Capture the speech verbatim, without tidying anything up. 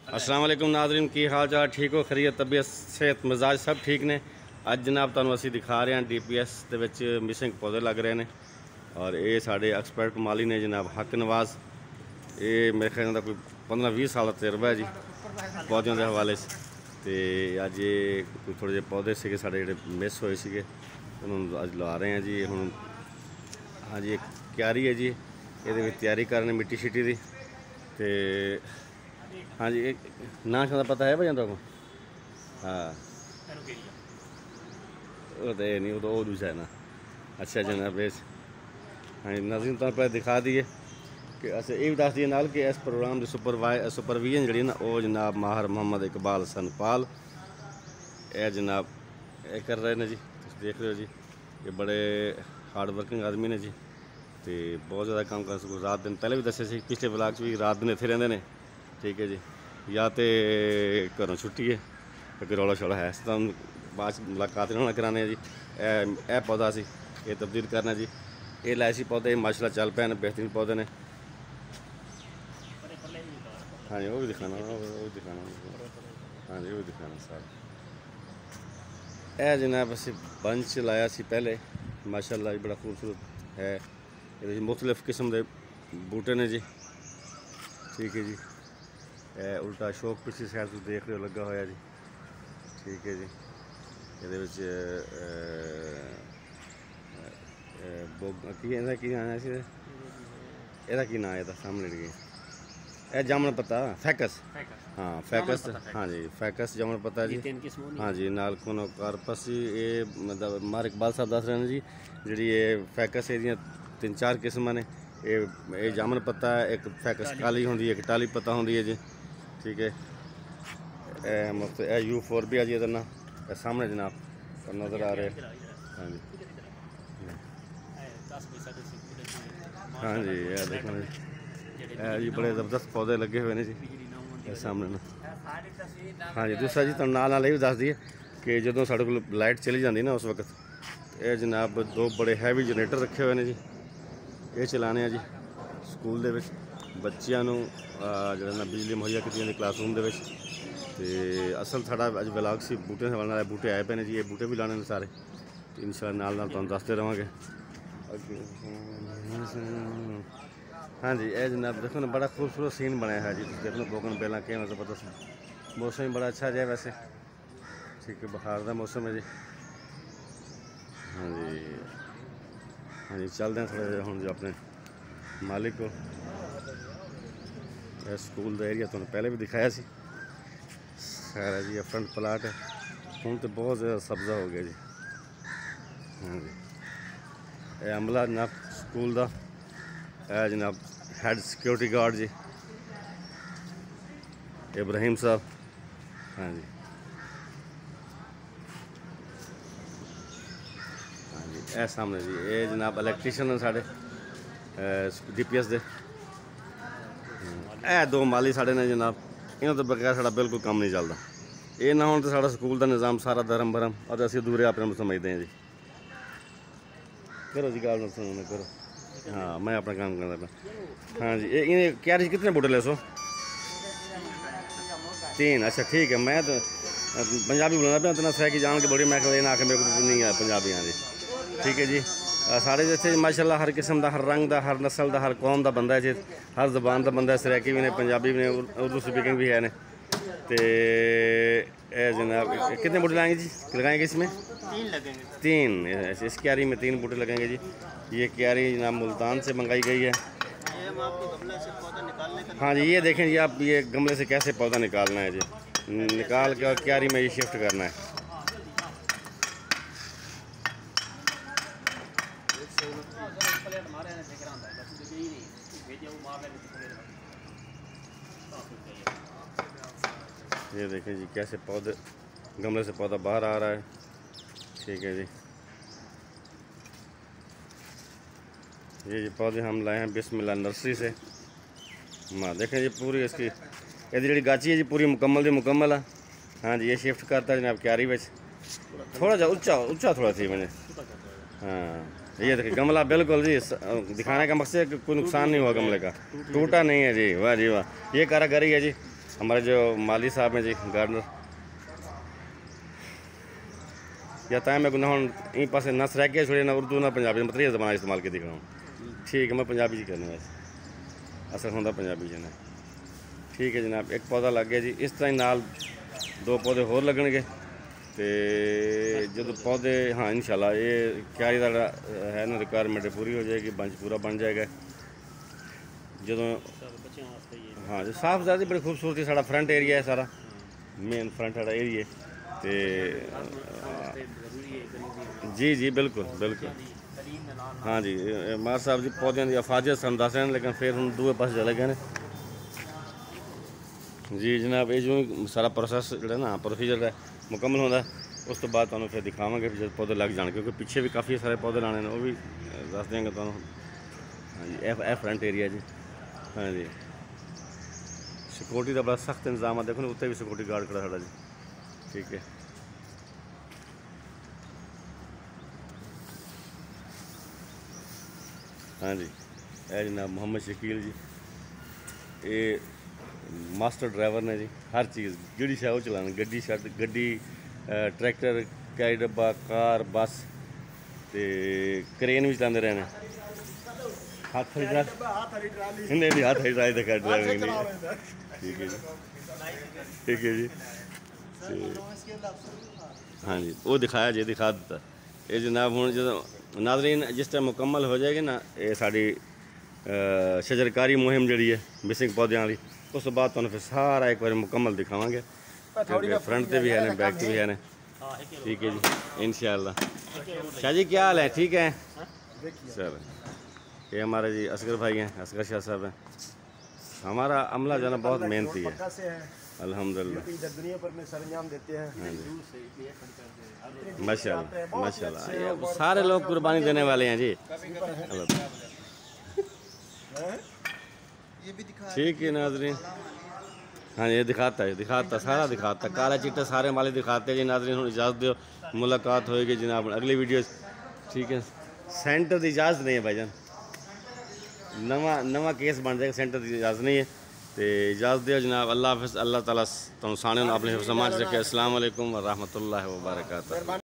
अस्सलाम वालेकुम नाज़रीन, की हाल चाल ठीक हो? खरीत तबीयत सेहत मिजाज सब ठीक ने। अज जनाब तुहानू असीं दिखा रहे हैं डी पी एस दे विच मिसिंग पौधे लग रहे हैं और ये साढ़े एक्सपर्ट माली ने जनाब हक नवाज। ये मेरे ख्याल का कोई पंद्रह बीस साल का तजर्बा है जी पौधों के हवाले से। तो अज ये कोई थोड़े जे पौधे से साढ़े जोड़े मिस होए थे उन्होंने अज ला रहे हैं जी। हुण हाँ जी, क्यारी है जी, ये तैयारी कर रहे मिट्टी शिट्टी की। तो हाँ जी, ना शाह पता है भाई तुमको? हाँ वो तो ये नहीं, वो तो वो दूसरा है ना। अच्छा जनाब, हाँ जी नाज़रीन तुम पहले दिखा दिए कि अस ये भी दस दिए नाल कि इस प्रोग्राम की सुपरवाइ सुपरविजन जी ना वो जनाब माहर मोहम्मद इकबाल सनपाल ये जनाब ये कर रहे हैं जी। तुम देख रहे हो जी, ये बड़े हार्ड वर्किंग आदमी ने जी। तो बहुत ज़्यादा काम कर सकते रात दिन पहले भी दसे सी पिछले ब्लाक भी रात दिन इतने रेंदे ने। ठीक है जी, या तो घरों छुट्टी है क्योंकि रौला शौला है तो बाद मुलाकात ना कराने जी। ए पौधा सी ये तब्दील करना जी। ये लाए सी पौधे माशाल्लाह चल पे बेहतरीन पौधे ने। हाँ जी वो भी दिखाना, वो भी दिखाना, हाँ जी वो भी दिखाना सारा। ए जनाब असी बंच लाया सी पहले माशाल्लाह बड़ा खूबसूरत है। ये मुख्तलिफ किस्म के बूटे ने जी। ठीक है जी, ए उल्टा शौक पिछली साइड तुम देख रहे हो लगा होया जी। ठीक है जी, ये की आना सी एदा की ना है सामने गए ए जामन पत्ता फैकस। हाँ फैकस, हाँ जी फैकस जामन पत्ता जी। हाँ जी नाल कोनो कारपस जी। ये मतलब मार इकबाल साहब दस रहे हैं जी जी। ये फैकस ये तीन चार किस्म ने। ये ये जामन पत्ता है, एक फैकस काली होंगी, एक टाली पत्ता होंगी है जी। ठीक है, ए मुफ्त ए यू फोर भी है जी इधर ना सामने जनाब नज़र आ रहे। हाँ जी हाँ जी ये देखो जी, जी बड़े ज़बरदस्त पौधे लगे हुए हैं जी सामने ना। हाँ जी दूसरा जी तुम नाल नाल ये भी दस दिए कि जो साढ़े को लाइट चली जाती ना उस वक्त ये जनाब दो बड़े हैवी जनरेटर रखे हुए हैं जी। ये चलाने हैं जी स्कूल दे विच बच्चियां नूं जिहड़ा ना बिजली मुहैया की जाती क्लासरूम दे विच। ते असल साढ़ा अज ब्लाग सी बूटे वाले वाले बूटे आए पे ने जी। ये बूटे भी लाने ने सारे इंशाअल्लाह नाल नाल तुहानूं दसते रहांगे। हाँ जी ये जनाब देखो ना बड़ा खूबसूरत सीन बनाया है जी। देख लो बोगन बेला के मतलब पता मौसम ही बड़ा अच्छा है वैसे। ठीक है बहार का मौसम है जी। हाँ जी हाँ जी चलते हैं थोड़ा हम जो अपने मालिक को स्कूल का एरिया तुमने पहले भी दिखाया सी सारा जी। फ्रंट प्लाट है हूँ तो बहुत ज़्यादा सब्जा हो गया जी। हाँ जी ये अमला जनाब स्कूल का है जनाब हेड सिक्योरिटी गार्ड जी इब्राहिम साहब। हाँ जी हाँ जी ए सामने जी ये जनाब इलैक्ट्रीशियन हैं साढ़े डी पी एस दे। ए दो माली साढ़े ने जनाब, इन्हों तो बगैर साढ़ा बिल्कुल काम नहीं चलता। ये ना हो तो साढ़ा स्कूल का निज़ाम सारा धर्म भरम और असी अधूरे अपने समझते हैं जी। करो जी गाल सुनो करो। हाँ मैं अपना काम करता। हाँ जी ये क्या जी कितने बूटे ले सो? तीन। अच्छा ठीक है, मैं तो पंजाबी बोलना पे इतना सह की जान के बड़ी मैं ना आके मेरे को नहीं है पंजाबी। हाँ जी ठीक है जी। साढ़े इतने माशाल्लाह हर किस्म का हर रंग का हर नस्ल का हर कौम का बंदा है जी। हर जबान का बंदा सरैकी भी ने पंजाबी भी ने उर्दू स्पीकिंग भी है ने। तो जनाब कितने बूटे लगाएंगे जी? लगाएंगे इसमें तीन लगेंगे। तीन इस क्यारी में तीन बूटे लगेंगे जी। ये क्यारी जनाब मुल्तान से मंगाई गई है। हाँ जी ये देखें जी आप ये गमले से कैसे पौधा निकालना है जी। निकाल के और क्यारी में ये शिफ्ट करना है। ये देखें जी कैसे पौधे गमले से पौधा बाहर आ रहा है। ठीक है जी ये जी पौधे हम लाए हैं बिस्मिल्लाह नर्सरी से। माँ देखें जी पूरी इसकी ये जी गाची है जी पूरी मुकम्मल जी मुकम्मल है। हाँ जी ये शिफ्ट करता है जनाब क्यारी में थोड़ा जा ऊंचा ऊंचा थोड़ा थी मैंने। हाँ ये देखिए गमला बिल्कुल जी दिखाने का मकसद है कि कोई नुकसान नहीं हुआ गमले का, टूटा नहीं है जी। वाह जी वाह ये कारागरी है जी। हमारे जो माली साहब हैं जी गार्डनर या ताए मैं गुना इन पास नस रह गया छोड़े ना उर्दू ना पंजाबी मतलब जबान इस्तेमाल की दिखा ठीक है मैं पंजाबी जी करने वैसे असर होंगे पंजाबी जी ने ठीक है जनाब एक पौधा लग गया जी इस तरह नाल दो पौधे होर लगणगे तो जो पौधे हाँ इंशाल्लाह ये क्यारी का है ना रिक्वायरमेंट पूरी हो जाएगी बंच पूरा बन जाएगा जो हाँ जो साफ ज़्यादा बड़ी खूबसूरती सारा फ्रंट एरिया है सारा मेन फ्रंट वाला एरिया तो जी जी बिल्कुल बिल्कुल हाँ जी मार साहब जी पौधों की अफाजियत सन दस रहे हैं लेकिन फिर हम दूए पास चले गए जी जनाब ये जो सारा प्रोसैस जो ना प्रोसीजर है मुकम्मल होता है उस तो बाद तुहानू फिर दिखावांगे जब पौधे लग जाने क्योंकि पीछे भी काफ़ी सारे पौधे लाने वो भी दस देंगे तुहानू हाँ जी एफ एफ फ्रंट एरिया जी हाँ जी सिक्योरिटी का बड़ा सख्त इंतजाम है देखो ना उत्ते भी सिक्योरिटी गार्ड खड़ा साड़ा जी ठीक है हाँ जी ए जनाब मोहम्मद शकील जी ये मास्टर ड्राइवर ने जी हर चीज़ जी शाह वो चलाने गड्डी शड गड्डी ट्रैक्टर कैरी डब्बा कार बस तो क्रेन भी चलाते रहने हाथ नहीं नहीं हाथ ट्राली तक ड्राइविंग नहीं ठीक है जी ठीक है जी हाँ जी वो दिखाया जी दिखा दिता ये जनाब हूँ जो नाज़रीन जिस टाइम मुकम्मल हो जाएगी ना ये साड़ी शजरकारी मुहिम जी है मिसिंग पौधों वाली उस बाद तो फिर सारा एक बार मुकम्मल दिखावांगे क्योंकि फ्रंट से भी है बैक से भी है ठीक है जी इंशाल्लाह शाह जी क्या हाल है ठीक है सर ये हमारे जी असगर भाई हैं असगर शाह साहब हैं हमारा अमला जो है ना बहुत मेहनती है अल्हम्दुलिल्लाह दुनिया पर में सरंजाम देते हैं माशाल्लाह माशाल्लाह ये सारे लोग कुर्बानी देने वाले हैं जी ठीक है नाजरीन हाँ ये दिखाता है दिखाता सारा दिखाता काला चिट्टा सारे वाले दिखाते हैं जी नाजरीन हूँ इजाज़त दो मुलाकात होएगी जनाब अगली वीडियो ठीक है सेंटर की इजाज़त नहीं है भाईजान नवा नवा केस बन जाएगा सेंटर की इजाज़त नहीं है तो इजाज़त दो जनाब अल्लाह हाफ़िज़ अल्लाह ताला तुम साने अपने हिफ्ज़ मान रखे अस्सलाम वालेकुम व रहमतुल्लाहि व बरकातहू।